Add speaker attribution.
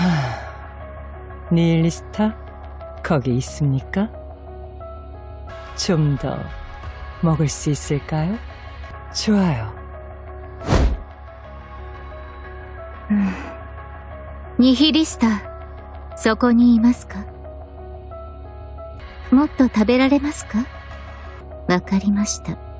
Speaker 1: 니힐리스타? 거기 있습니까? 좀 더 먹을 수 있을까요? 좋아요.
Speaker 2: ニヒリスター、そこにいますか？もっと食べられますか？わかりました。